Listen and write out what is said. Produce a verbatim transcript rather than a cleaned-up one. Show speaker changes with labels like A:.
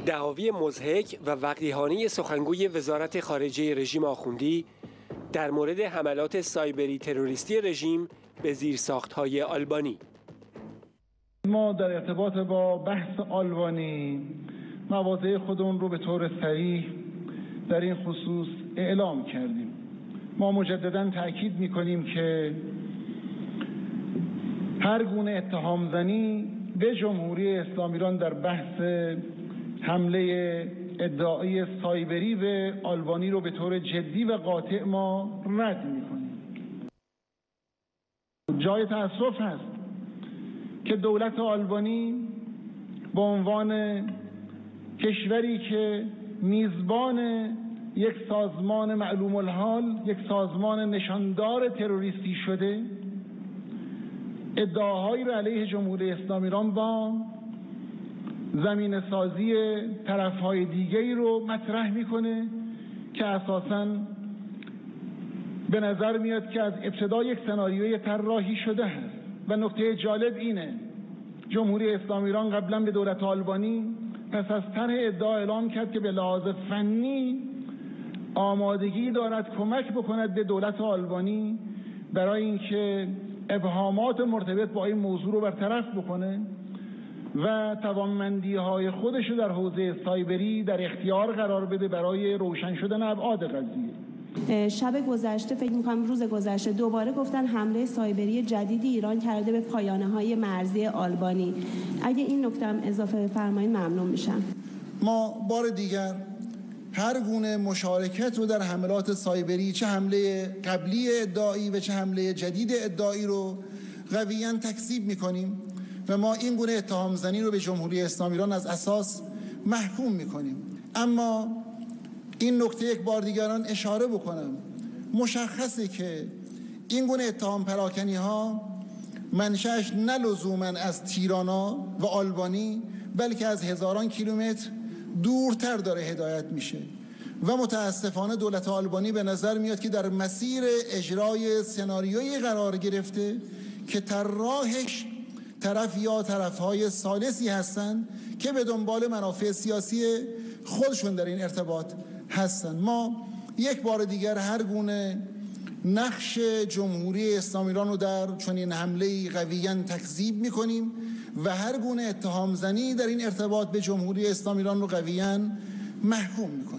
A: دعاوی مضحک و وقیحانه سخنگوی وزارت خارجه رژیم آخوندی در مورد حملات سایبری تروریستی رژیم به زیرساخت‌های آلبانی.
B: ما در ارتباط با بحث آلبانی مواضع خودمون رو به طور صریح در این خصوص اعلام کردیم. ما مجدداً تأکید می‌کنیم که هر گونه اتهام زنی به جمهوری اسلامی ایران در بحث حمله ادعایی سایبری به آلبانی رو به طور جدی و قاطع ما رد می‌کنیم. جای تأسف هست که دولت آلبانی به عنوان کشوری که میزبان یک سازمان معلوم الحال، یک سازمان نشاندار تروریستی شده، ادعاهایی را علیه جمهوری اسلامی ایران با زمین سازی طرفهای دیگری رو مطرح میکنه که اساساً به نظر میاد که از ابتدا یک سناریوی طراحی شده هست. و نکته جالب اینه جمهوری اسلامی ایران قبلا به دولت آلبانی پس از طرح ادعا اعلام کرد که به لحاظ فنی آمادگی دارد کمک بکند به دولت آلبانی برای اینکه ابهامات مرتبط با این موضوع رو برطرف بکنه و توانمندی‌های خودش رو در حوزه سایبری در اختیار قرار بده برای روشن شدن ابعاد قضیه.
C: شب گذشته فکر می‌کنم روز گذشته دوباره گفتن حمله سایبری جدیدی ایران کرده به پایانه‌های مرزی آلبانی. اگه این نکته هم اضافه بفرمایید ممنون میشم.
D: ما بار دیگر هر گونه مشارکت رو در حملات سایبری، چه حمله قبلی ادعایی و چه حمله جدید ادعایی رو قویاً تکذیب می‌کنیم و ما این گونه اتهام زنی رو به جمهوری اسلامی ایران از اساس محکوم می‌کنیم. اما این نکته یک بار دیگران اشاره بکنم، مشخصه که این گونه اتهام پراکنی ها منشأش نه لزوماً از تیرانا و آلبانی بلکه از هزاران کیلومتر دورتر داره هدایت میشه و متاسفانه دولت آلبانی به نظر میاد که در مسیر اجرای سناریویی قرار گرفته که طراحش طرف یا طرفهای ثالثی هستند که به دنبال منافع سیاسی خودشون در این ارتباط هستن. ما یک بار دیگر هر گونه نقش جمهوری اسلامی ایران رو در چنین حمله‌ای قویاً تکذیب می‌کنیم و هر گونه اتهام زنی در این ارتباط به جمهوری اسلامی ایران رو قویاً محکوم می‌کنیم.